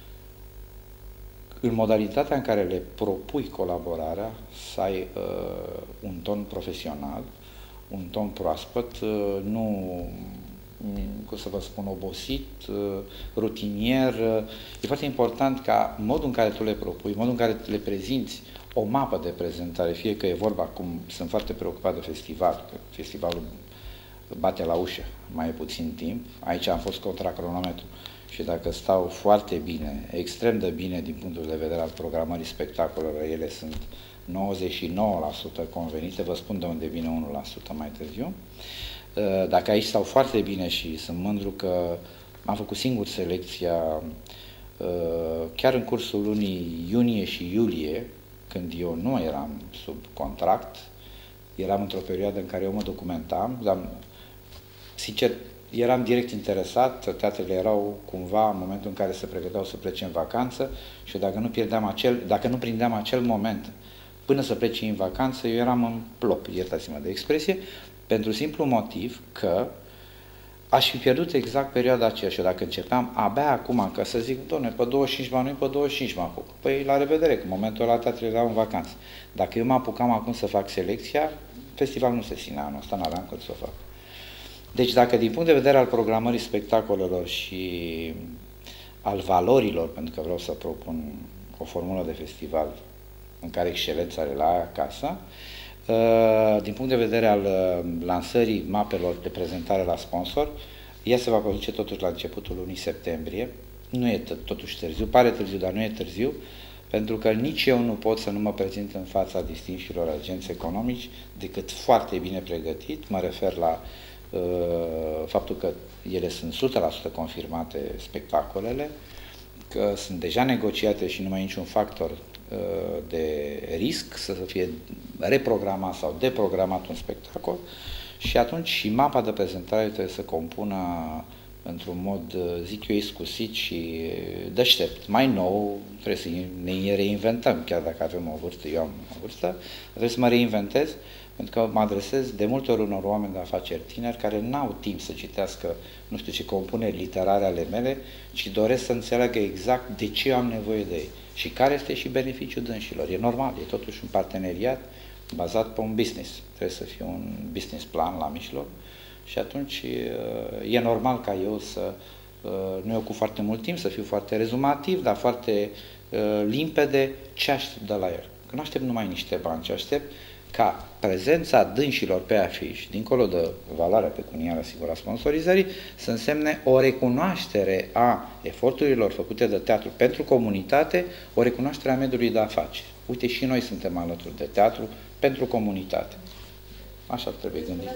în modalitatea în care le propui colaborarea, să ai uh, un ton profesional, un ton proaspăt, uh, nu, cum să vă spun, obosit, uh, rutinier. Uh, e foarte important ca modul în care tu le propui, modul în care le prezinți, o mapă de prezentare, fie că e vorba, cum sunt foarte preocupat de festival, că festivalul bate la ușă, mai e puțin timp. Aici am fost contra cronometru și dacă stau foarte bine, extrem de bine din punctul de vedere al programării spectacolelor, ele sunt nouăzeci și nouă la sută convenite, vă spun de unde vine unu la sută mai târziu. Dacă aici stau foarte bine și sunt mândru că am făcut singur selecția chiar în cursul lunii iunie și iulie, când eu nu eram sub contract, eram într-o perioadă în care eu mă documentam, dar sincer, eram direct interesat, teatrele erau cumva în momentul în care se pregăteau să plece în vacanță și dacă nu, pierdeam acel, dacă nu prindeam acel moment până să plece în vacanță, eu eram în plop, iertați-mă de expresie, pentru simplu motiv că aș fi pierdut exact perioada aceea și dacă începeam abia acum, ca să zic, doamne, pe douăzeci și cinci mă anui, pe douăzeci și cinci mă apuc. Păi la revedere, că în momentul ăla teatrele erau în vacanță. Dacă eu mă apucam acum să fac selecția, festivalul nu se ținea anul ăsta, n-aveam cât să o fac. Deci dacă din punct de vedere al programării spectacolelor și al valorilor, pentru că vreau să propun o formulă de festival în care excelența are la acasă, din punct de vedere al lansării mapelor de prezentare la sponsor, ea se va produce totuși la începutul lunii septembrie. Nu e totuși târziu, pare târziu, dar nu e târziu, pentru că nici eu nu pot să nu mă prezint în fața distinșilor agenți economici decât foarte bine pregătit. Mă refer la uh, faptul că ele sunt o sută la sută confirmate spectacolele, că sunt deja negociate și nu mai e niciun factor uh, de risc să fie reprogramat sau deprogramat un spectacol, și atunci și mapa de prezentare trebuie să compună într-un mod, zic eu, iscusit și deștept. Mai nou, trebuie să ne reinventăm, chiar dacă avem o vârstă, eu am o vârstă, trebuie să mă reinventez, pentru că mă adresez de multe ori unor oameni de afaceri tineri care n-au timp să citească, nu știu ce compuneri literare ale mele, ci doresc să înțeleagă exact de ce am nevoie de ei și care este și beneficiul dânșilor. E normal, e totuși un parteneriat bazat pe un business. Trebuie să fie un business plan la mijloc. Și atunci e normal ca eu să nu iau cu foarte mult timp, să fiu foarte rezumativ, dar foarte limpede ce aștept de la el. Că nu aștept numai niște bani, ci aștept ca prezența dânșilor pe afiș, dincolo de valoarea pecuniară, sigur, a sponsorizării, să însemne o recunoaștere a eforturilor făcute de teatru pentru comunitate, o recunoaștere a mediului de afaceri. Uite, și noi suntem alături de teatru pentru comunitate. Așa trebuie gândit.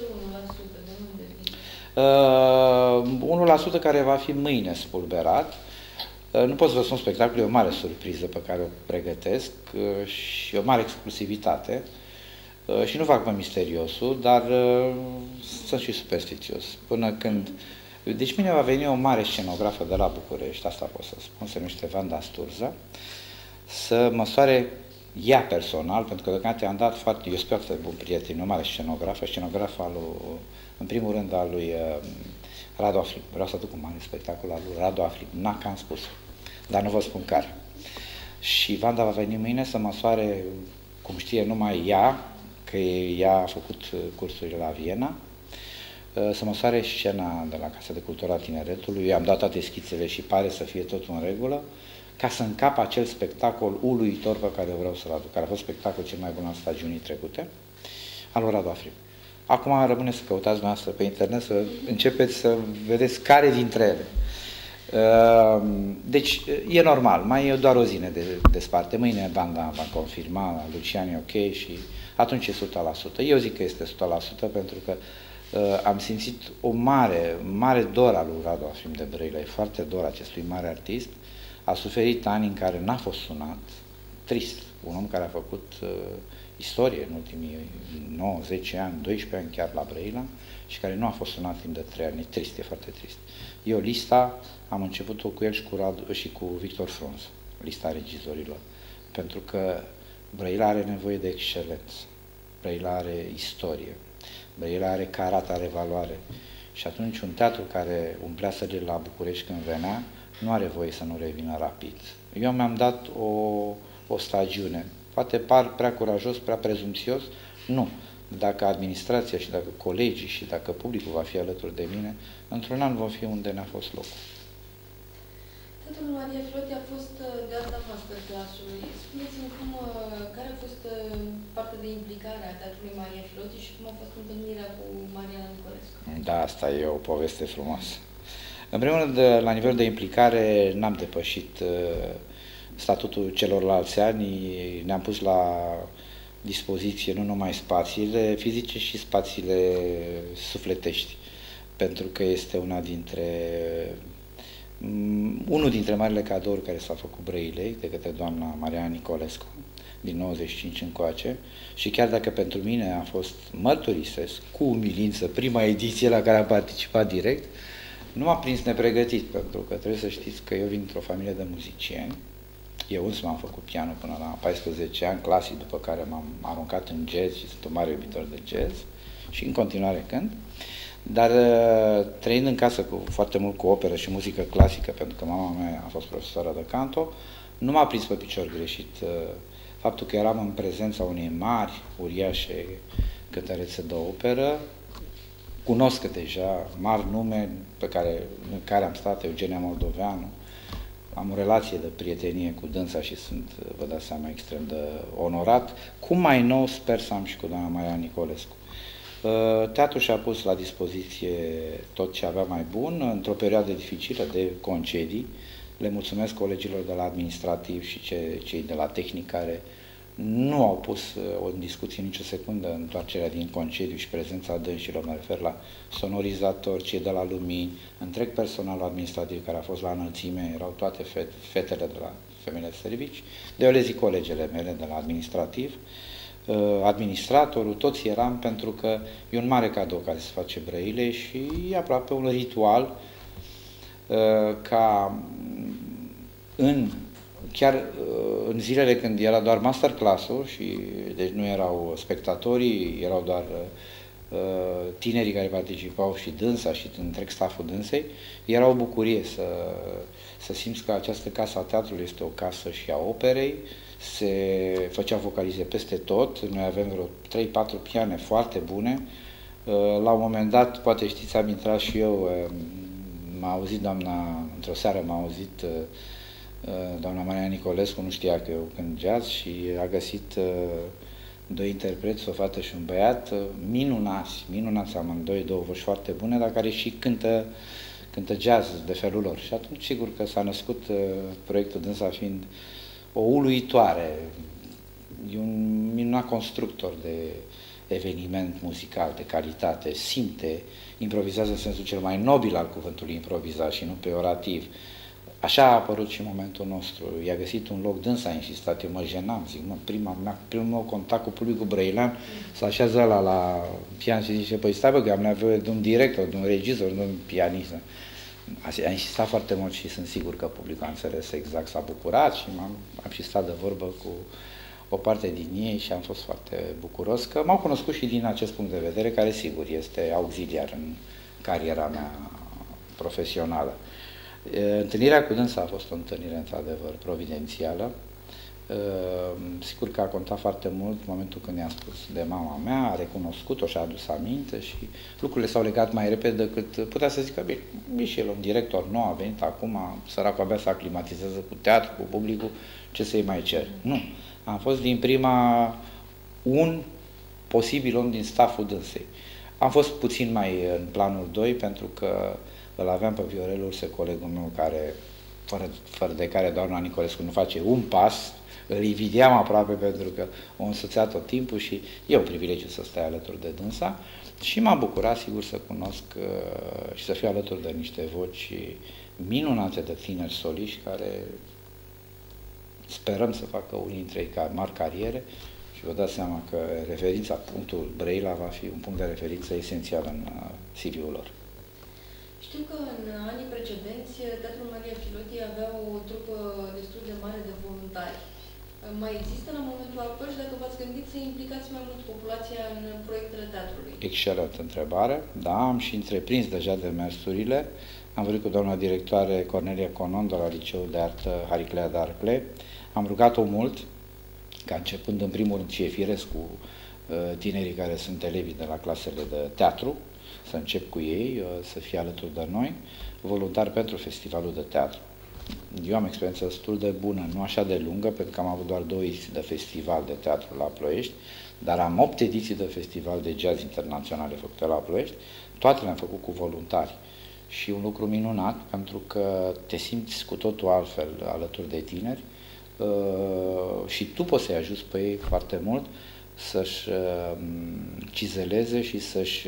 Uh, unu la sută care va fi mâine spulberat. Uh, nu pot să vă spun, spectacolul e o mare surpriză pe care o pregătesc uh, și o mare exclusivitate. Uh, și nu fac pe misteriosul, dar uh, sunt și superstițios. Până când... Deci mâine va veni o mare scenografă de la București, asta pot să spun, se numește Vanda Sturza, să măsoare ea personal, pentru că deocamdată i-am dat foarte, eu sper să bun prieten, o mare scenografă, scenografa lui, în primul rând al lui uh, Radu Afric. Vreau să duc un mare spectacol al lui Radu Afric, n-a că am spus, dar nu vă spun care. Și Vanda va veni mâine să măsoare, cum știe numai ea, că ea a făcut cursurile la Viena, uh, să măsoare scena de la Casa de Cultură a Tineretului. Eu am dat toate schițele și pare să fie totul în regulă, ca să încap acel spectacol uluitor pe care vreau să-l aduc, care a fost spectacolul cel mai bun al stagiunii trecute, al lui Radu Afric. Acum rămâne să căutați dumneavoastră pe internet, să începeți să vedeți care dintre ele. Deci, e normal, mai e doar o zi ne desparte. Mâine banda va confirma, Lucian e ok și atunci e o sută la sută. Eu zic că este o sută la sută pentru că am simțit o mare, mare dor al lui Radu Afric de Brăila, e foarte dor acestui mare artist. A suferit ani în care n-a fost sunat, trist, un om care a făcut uh, istorie în ultimii nouă, zece ani, doisprezece ani chiar la Brăila și care nu a fost sunat timp de trei ani, e trist, e foarte trist. Eu lista am început-o cu el și cu, Radu, și cu Victor Frunz, lista regizorilor, pentru că Brăila are nevoie de excelență, Brăila are istorie, Brăila are carat, are valoare și atunci un teatru care umplea sălile la București când venea, nu are voie să nu revină rapid. Eu mi-am dat o, o stagiune. Poate par prea curajos, prea prezumțios. Nu. Dacă administrația și dacă colegii și dacă publicul va fi alături de mine, într-un an vom fi unde ne-a fost locul. Teatrul Maria Filoti a fost de asta masterclass-ului. Spuneți-mi cum, care a fost partea de implicare a Teatrului Maria Filoti și cum a fost întâlnirea cu Mariana Nicolescu? Da, asta e o poveste frumoasă. În primul rând, la nivel de implicare, n-am depășit uh, statutul celorlalți ani, ne-am pus la dispoziție nu numai spațiile fizice, și spațiile sufletești, pentru că este una dintre, um, unul dintre marile cadouri care s-a făcut Brăilei de către doamna Mariana Nicolescu, din nouăzeci și cinci încoace, și chiar dacă pentru mine a fost, mărturisesc, cu umilință, prima ediție la care am participat direct, nu m-a prins nepregătit, pentru că trebuie să știți că eu vin dintr-o familie de muzicieni. Eu însumi am făcut pianul până la paisprezece ani, clasic, după care m-am aruncat în jazz și sunt un mare iubitor de jazz și în continuare cânt. Dar trăind în casă cu, foarte mult cu operă și muzică clasică, pentru că mama mea a fost profesoară de canto, nu m-a prins pe picior greșit faptul că eram în prezența unei mari, uriașe cântărețe de operă. Cunosc deja mari nume pe care, în care am stat, Eugenia Moldoveanu. Am o relație de prietenie cu dânsa și sunt, vă dați seama, extrem de onorat. Cum mai nou sper să am și cu doamna Mariana Nicolescu. Teatrul și-a pus la dispoziție tot ce avea mai bun, într-o perioadă dificilă de concedii. Le mulțumesc colegilor de la administrativ și ce, cei de la tehnic care nu au pus în discuție nicio secundă întoarcerea din concediu și prezența dânșilor, mă refer la sonorizatori, cei de la lumini, întreg personalul administrativ care a fost la înălțime, erau toate fete, fetele de la femeile de servici, de eu le zic colegele mele de la administrativ, administratorul, toți eram, pentru că e un mare cadou care se face Brăile și e aproape un ritual ca în chiar în zilele când era doar masterclass-ul și deci nu erau spectatorii, erau doar uh, tinerii care participau și dânsa și întreg stafful dânsei, era o bucurie să, să simți că această casă a teatrului este o casă și a operei, se făceau vocalize peste tot, noi avem vreo trei patru piane foarte bune, uh, la un moment dat, poate știți, am intrat și eu, uh, m-a auzit doamna, într-o seară m-a auzit uh, doamna Maria Nicolescu, nu știa că eu cânt jazz și a găsit uh, doi interpreți, o fată și un băiat, uh, minunați, minunați amândoi, două voci foarte bune, dar care și cântă, cântă jazz de felul lor. Și atunci, sigur că s-a născut uh, proiectul dânsa fiind o uluitoare, e un minunat constructor de eveniment muzical, de calitate, simte, improvizează în sensul cel mai nobil al cuvântului improvizat și nu peorativ. Așa a apărut și momentul nostru. I-a găsit un loc, dânsa a insistat, eu mă jenam, zic, mă, prima mea, primul meu contact cu publicul brăilean, să așează ăla la pian și zice, păi stai bă, că am nevoie de un director, de un regizor, de un pianist. A insistat foarte mult și sunt sigur că publicul a înțeles exact, s-a bucurat și am am și stat de vorbă cu o parte din ei și am fost foarte bucuros că m-au cunoscut și din acest punct de vedere, care sigur este auxiliar în cariera mea profesională. Întâlnirea cu dânsa a fost o întâlnire într-adevăr providențială. Sigur că a contat foarte mult momentul când i-am spus de mama mea, a recunoscut-o și a adus aminte și lucrurile s-au legat mai repede decât putea să zică, bine, e și el un director nou, a venit acum, săracul abia să aclimatizează cu teatru, cu publicul, ce să-i mai cer. Nu. Am fost din prima un posibil om din stafful dânsei. Am fost puțin mai în planul doi pentru că îl aveam pe Viorel Urse, colegul meu, care, fără, fără de care doamna Nicolescu nu face un pas, îl invidiam aproape pentru că o însuțea tot timpul și e un privilegiu să stai alături de dânsa și m-am bucurat, sigur, să cunosc uh, și să fiu alături de niște voci minunate de tineri soliști care sperăm să facă unii dintre ei ca mari cariere și vă dați seama că referința, punctul Brăila va fi un punct de referință esențial în uh, C V-ul lor. Știu că în anii precedenți, Teatrul Maria Filoti avea o trupă destul de mare de voluntari. Mai există la momentul actual și dacă v-ați gândit să implicați mai mult populația în proiectele teatrului? Excelentă întrebare. Da, am și întreprins deja demersurile. Am vorbit cu doamna directoare Cornelia Conon de la Liceul de Artă Hariclea de Arcle. Am rugat-o mult ca începând în primul rând și e firesc cu tinerii care sunt elevii de la clasele de teatru, să încep cu ei, să fie alături de noi, voluntari pentru festivalul de teatru. Eu am experiență destul de bună, nu așa de lungă, pentru că am avut doar două ediții de festival de teatru la Ploiești, dar am opt ediții de festival de jazz internaționale făcute la Ploiești, toate le-am făcut cu voluntari. Și un lucru minunat, pentru că te simți cu totul altfel alături de tineri și tu poți să-i ajuți pe ei foarte mult să-și cizeleze și să-și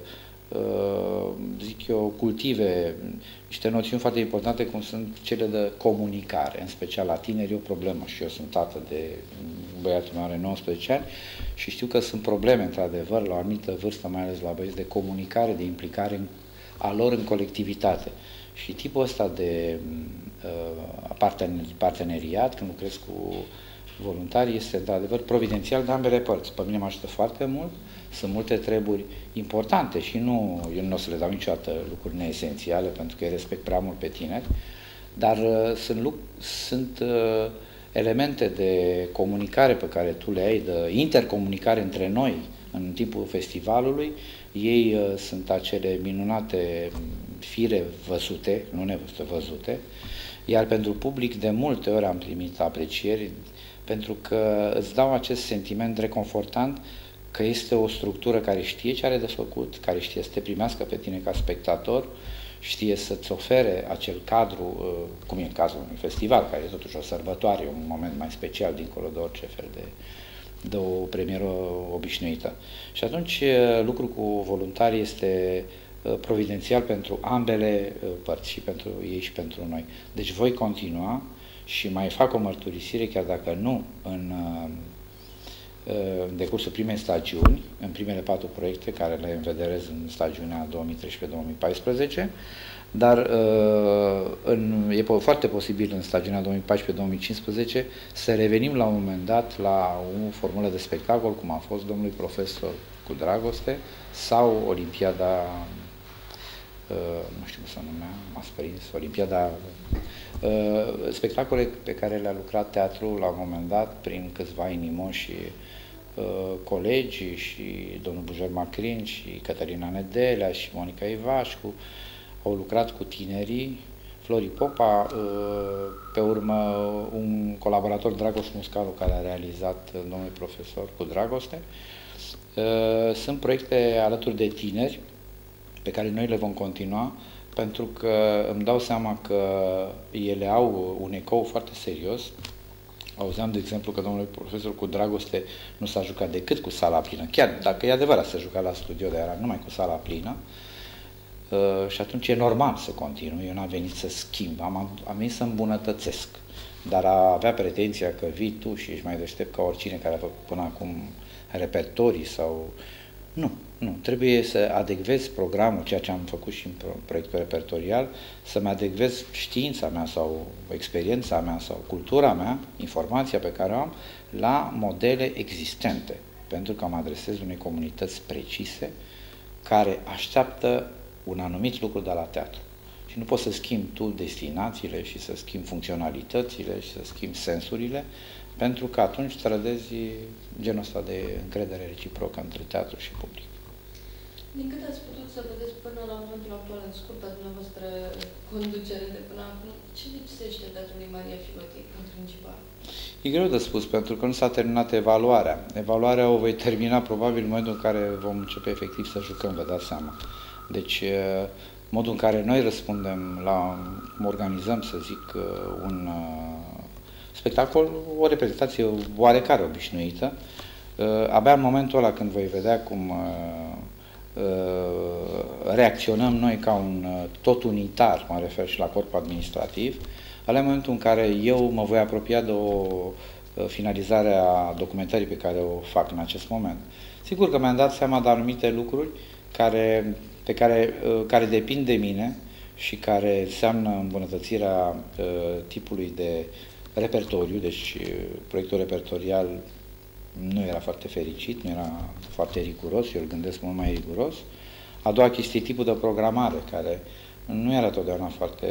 zic eu, cultive niște noțiuni foarte importante cum sunt cele de comunicare, în special la tineri e o problemă și eu sunt tată de băiatul meu are nouăsprezece ani și știu că sunt probleme într-adevăr la o anumită vârstă, mai ales la băieți, de comunicare, de implicare a lor în colectivitate. Și tipul ăsta de uh, parteneriat, când lucrez cu voluntari, este într-adevăr providențial de ambele părți. Pe mine mă ajută foarte mult, sunt multe treburi importante și nu, eu nu o să le dau niciodată lucruri neesențiale pentru că îi respect prea mult pe tineri, dar uh, sunt, sunt uh, elemente de comunicare pe care tu le ai, de intercomunicare între noi în timpul festivalului. Ei uh, sunt acele minunate fire văzute, nu nevăzute, văzute, iar pentru public de multe ori am primit aprecieri pentru că îți dau acest sentiment reconfortant că este o structură care știe ce are de făcut, care știe să te primească pe tine ca spectator știe să-ți ofere acel cadru, cum e în cazul unui festival, care e totuși o sărbătoare, un moment mai special dincolo de orice fel de, de o premieră obișnuită. Și atunci lucrul cu voluntarii este providențial pentru ambele părți, și pentru ei și pentru noi. Deci voi continua și mai fac o mărturisire, chiar dacă nu în, în decursul primei stagiuni, în primele patru proiecte care le învederez în stagiunea două mii treisprezece două mii paisprezece, dar în, e foarte posibil în stagiunea două mii paisprezece două mii cincisprezece să revenim la un moment dat la o formulă de spectacol, cum a fost Domnului Profesor cu Dragoste sau Olimpiada, nu știu cum se numea, m-a prins, Olimpiada, spectacole pe care le-a lucrat teatrul la un moment dat prin câțiva inimoși colegi, și domnul Bujor Macrin și Cătălina Nedelea și Monica Ivașcu au lucrat cu tinerii, Flori Popa, pe urmă un colaborator, Dragoș Muscaru, care a realizat Domnul Profesor cu Dragoste. Sunt proiecte alături de tineri pe care noi le vom continua, pentru că îmi dau seama că ele au un ecou foarte serios. Auzeam, de exemplu, că Domnul Profesor cu Dragoste nu s-a jucat decât cu sala plină, chiar dacă e adevărat, s-a jucat la studio, dar era numai cu sala plină. Uh, și atunci e normal să continui, eu n-am venit să schimb, am, am venit să îmbunătățesc, dar a avea pretenția că vii tu și ești mai deștept ca oricine care a făcut până acum repertorii sau... Nu, nu, trebuie să adecvezi programul, ceea ce am făcut și în proiectul repertorial, să-mi adecvez știința mea sau experiența mea sau cultura mea, informația pe care o am, la modele existente, pentru că mă adresez unei comunități precise care așteaptă un anumit lucru de la teatru. Și nu poți să schimbi tu destinațiile și să schimbi funcționalitățile și să schimbi sensurile, pentru că atunci trădezi genul ăsta de încredere reciprocă între teatru și public. Din cât ați putut să vedeți până la momentul actual, în scurta dumneavoastră conducere de până acum, ce lipsește Teatrului Maria Filoti în principal? E greu de spus, pentru că nu s-a terminat evaluarea. Evaluarea o voi termina probabil în momentul în care vom începe efectiv să jucăm, vă dați seama. Deci, modul în care noi răspundem la, organizăm, să zic, un spectacol, o reprezentație oarecare obișnuită, abia în momentul ăla când voi vedea cum reacționăm noi ca un tot unitar, mă refer și la corpul administrativ, alea în momentul în care eu mă voi apropia de o finalizare a documentării pe care o fac în acest moment. Sigur că mi-am dat seama de anumite lucruri care, pe care, care depind de mine și care înseamnă îmbunătățirea tipului de repertoriu, deci proiectul repertorial nu era foarte fericit, nu era foarte riguros, eu îl gândesc mult mai riguros. A doua chestie, tipul de programare, care nu era totdeauna foarte,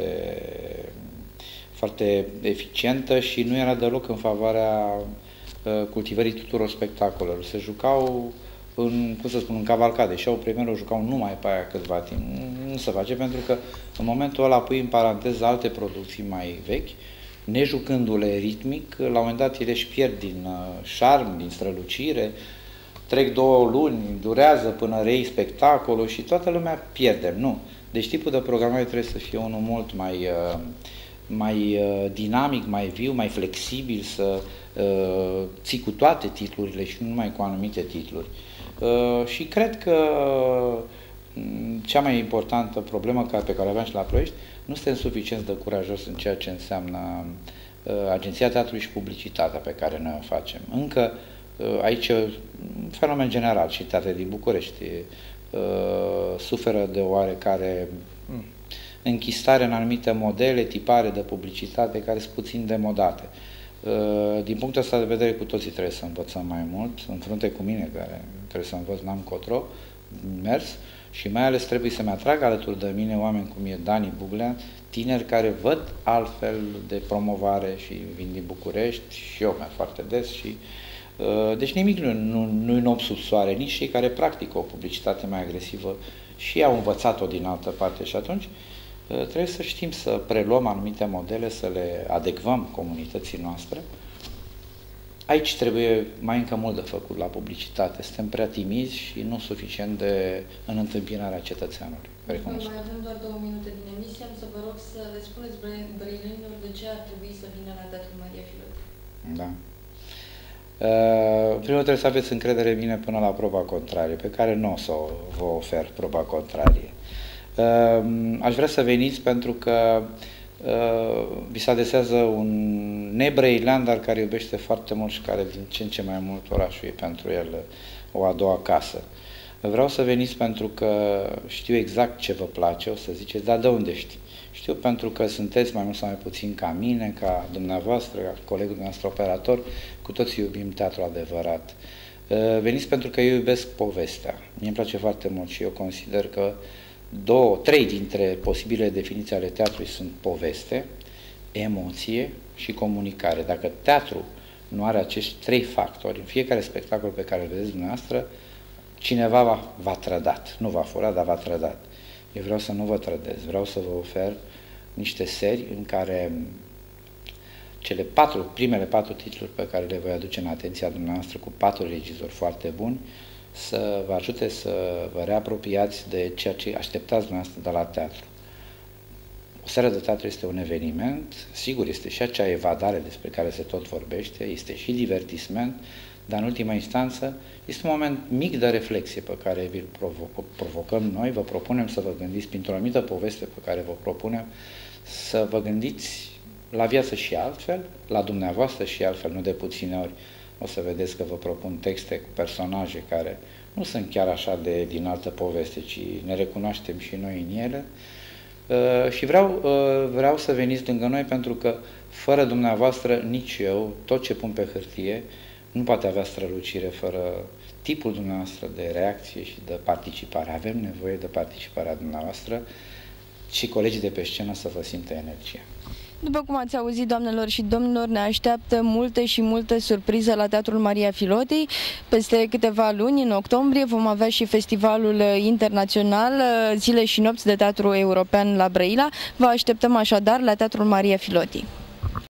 foarte eficientă și nu era deloc în favoarea cultivării tuturor spectacolelor. Se jucau în, cum să spun, în cavalcade și au premieră, o jucau numai pe aia câtva timp. Nu se face, pentru că în momentul ăla pui în paranteză alte producții mai vechi, nejucându-le ritmic, la un moment dat ele își pierd din șarm, din strălucire, trec două luni, durează până reiei spectacolul și toată lumea pierdem. Nu. Deci tipul de programare trebuie să fie unul mult mai, mai dinamic, mai viu, mai flexibil, să ții cu toate titlurile și nu numai cu anumite titluri. Și cred că cea mai importantă problemă pe care o aveam și la Ploiești, nu suntem suficient de curajos în ceea ce înseamnă uh, Agenția Teatrului și publicitatea pe care noi o facem. Încă uh, aici, un fenomen general, și teatrele din București uh, suferă de oarecare uh, închistare în anumite modele, tipare de publicitate care sunt puțin demodate. Uh, din punctul ăsta de vedere, cu toții trebuie să învățăm mai mult, în frunte cu mine, care trebuie să învăț, n-am cotro, mers, și mai ales trebuie să-mi atrag alături de mine oameni cum e Dani Buglea, tineri care văd altfel de promovare și vin din București, și eu merg foarte des. Și, uh, deci nimic nu, nu, nu-i nou sub soare, nici cei care practică o publicitate mai agresivă și au învățat-o din altă parte, și atunci uh, trebuie să știm să preluăm anumite modele, să le adecvăm comunității noastre Aici trebuie mai încă mult de făcut la publicitate. Suntem prea timizi și nu suficient de în întâmpinarea cetățeanului. Mai avem doar două minute din emisie. Am să vă rog să le spuneți brăilenilor de ce ar trebui să vină la Teatrul Maria Filoti. Da. Uh, primul trebuie să aveți încredere în mine până la proba contrarie, pe care nu o să vă ofer proba contrarie. Uh, aș vrea să veniți pentru că Uh, vi se adesează un nebrăilean, dar care iubește foarte mult și care din ce în ce mai mult orașul e pentru el o a doua casă. Vreau să veniți pentru că știu exact ce vă place, o să ziceți, dar de unde știi? Știu pentru că sunteți mai mult sau mai puțin ca mine, ca dumneavoastră, ca colegul dumneavoastră operator, cu toții iubim teatru adevărat. Uh, veniți pentru că eu iubesc povestea. Mie îmi place foarte mult și eu consider că Două, trei dintre posibile definiții ale teatrului sunt poveste, emoție și comunicare. Dacă teatru nu are acești trei factori, în fiecare spectacol pe care îl vedeți dumneavoastră, cineva va, va trădat. Nu va fura, dar va trădat. Eu vreau să nu vă trădez, vreau să vă ofer niște serii în care cele patru, primele patru titluri pe care le voi aduce în atenția dumneavoastră cu patru regizori foarte buni, să vă ajute să vă reapropiați de ceea ce așteptați dumneavoastră de la teatru. O seară de teatru este un eveniment, sigur, este și acea evadare despre care se tot vorbește, este și divertisment, dar în ultima instanță este un moment mic de reflexie pe care vi-l provo- provocăm noi, vă propunem să vă gândiți printr-o anumită poveste pe care vă propunem, să vă gândiți la viață și altfel, la dumneavoastră și altfel, nu de puține ori. O să vedeți că vă propun texte cu personaje care nu sunt chiar așa de din altă poveste, ci ne recunoaștem și noi în ele. Uh, și vreau, uh, vreau să veniți lângă noi pentru că fără dumneavoastră, nici eu, tot ce pun pe hârtie, nu poate avea strălucire fără tipul dumneavoastră de reacție și de participare. Avem nevoie de participarea dumneavoastră și colegii de pe scenă să vă simtă energia. După cum ați auzit, doamnelor și domnilor, ne așteaptă multe și multe surprize la Teatrul Maria Filoti. Peste câteva luni, în octombrie, vom avea și Festivalul Internațional Zile și Nopți de Teatru European la Brăila. Vă așteptăm așadar la Teatrul Maria Filoti.